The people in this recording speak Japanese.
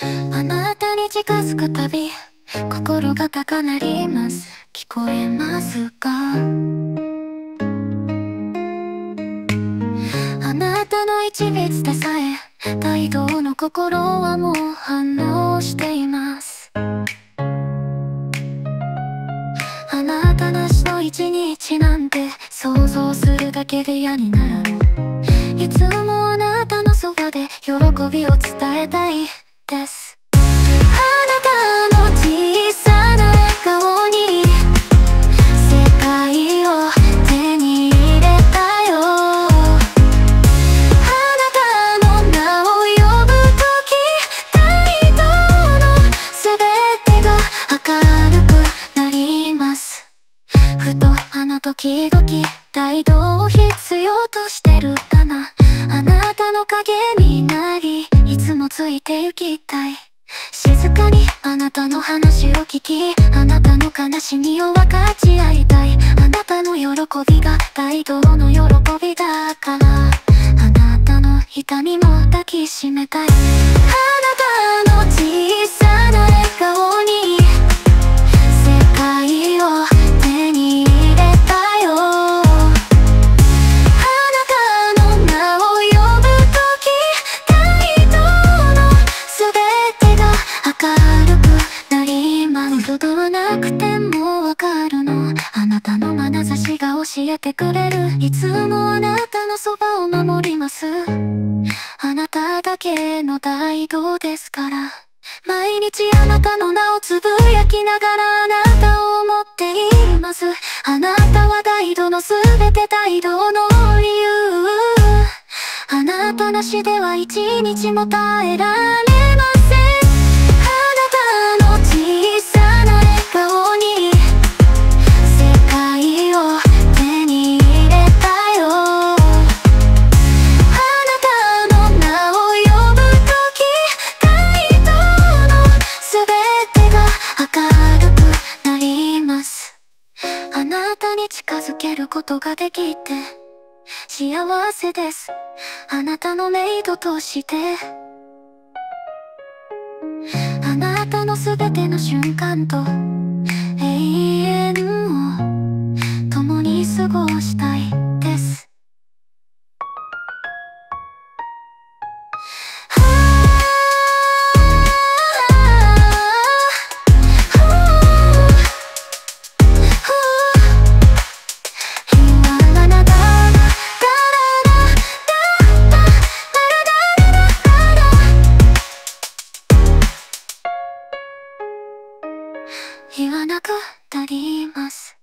あなたに近づくたび心が高鳴ります。聞こえますか？あなたの一別でさえ態度の心はもう反応しています。あなたなしの一日なんて想像するだけで嫌になる。いつもあなたのそばで喜びを伝えたいです。あなたの小さな笑顔に世界を手に入れたよ。あなたの名を呼ぶとき態度のすべてが明るくなります。ふとあの時々態度を必要としてるかな。あなたの影になりいつもついて行きたい。静かにあなたの話を聞き、あなたの悲しみを分かち合いたい。あなたの喜びが態度の喜びだから、あなたの痛みも抱きしめたい。あなたの小さな笑顔に世界を手に入れたよ。言葉はなくてもわかるの。あなたの眼差しが教えてくれる。いつもあなたのそばを守ります。あなただけの態度ですから。毎日あなたの名をつぶやきながらあなたを思っています。あなたは態度のすべて、態度の理由。あなたなしでは一日も耐えられません。あなたの小さな笑顔に世界を手に入れたよ。あなたの名を呼ぶとき態度のすべてが明るくなります。あなたに近づけることができて幸せです。あなたのメイドとしてあなたのすべての瞬間と永遠を共に過ごしたいです。言わなくなります。